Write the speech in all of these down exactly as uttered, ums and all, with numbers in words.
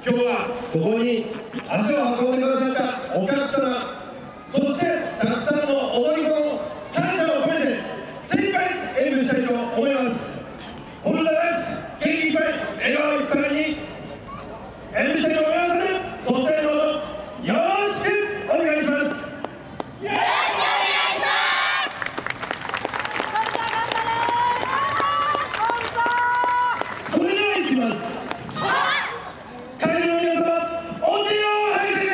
今日はここに足を運んでくださったお客様、そしてたくさんの思いと感謝を込めて精一杯演舞したいと思います。ホルダーです。元気いっぱい、笑顔いっぱいに演舞したいと思いますので、ご声援のほどよろしくお願いします。よろしくお願いします。それではいきます。会場の皆様、お手を拝借。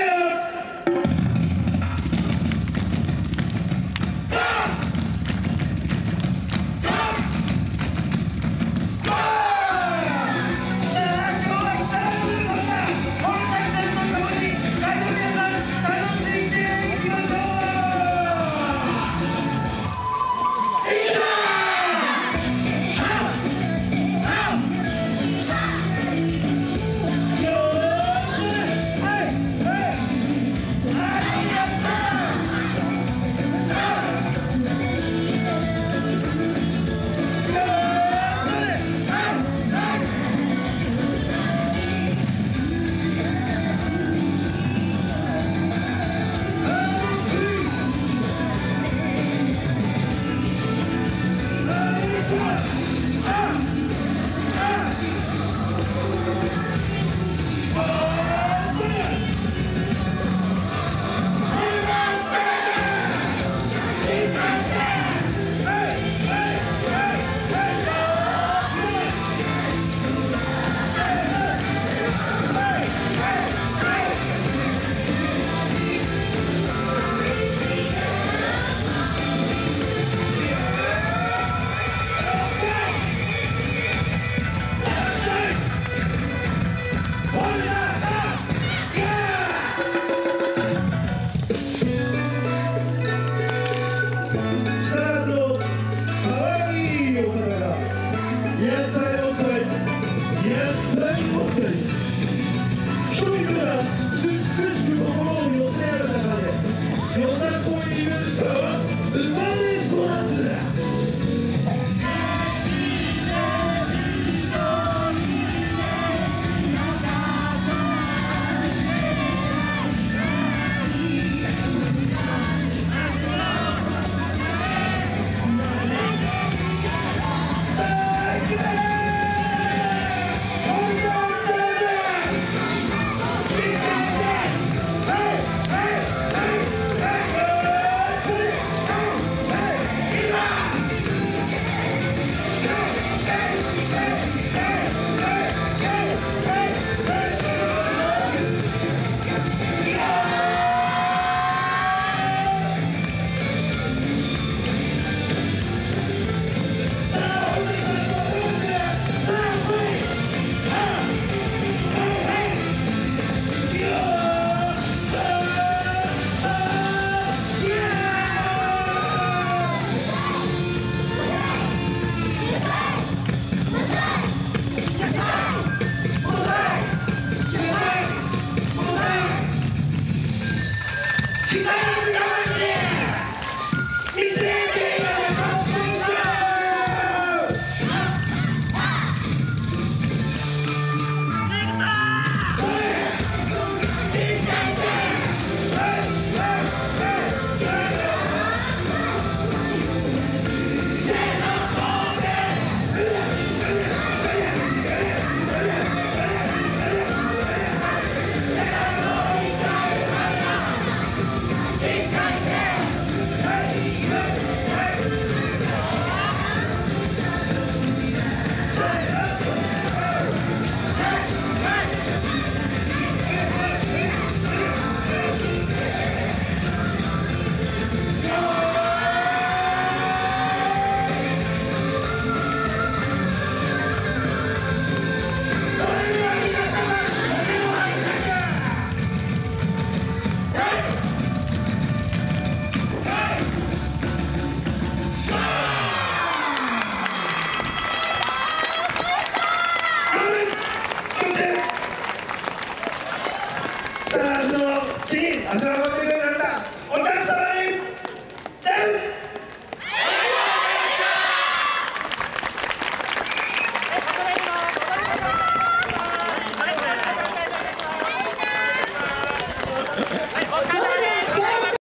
あちらの方にいられたお客様に全部どうです